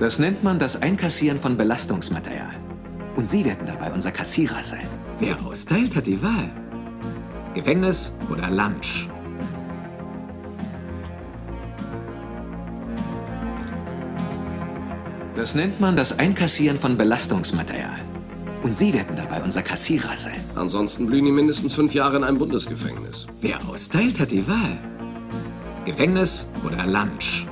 Das nennt man das Einkassieren von Belastungsmaterial. Und Sie werden dabei unser Kassierer sein. Wer austeilt, hat die Wahl. Gefängnis oder Lunch. Das nennt man das Einkassieren von Belastungsmaterial. Und Sie werden dabei unser Kassierer sein. Ansonsten blühen Ihnen mindestens 5 Jahre in einem Bundesgefängnis. Wer austeilt, hat die Wahl. Gefängnis oder Lunch.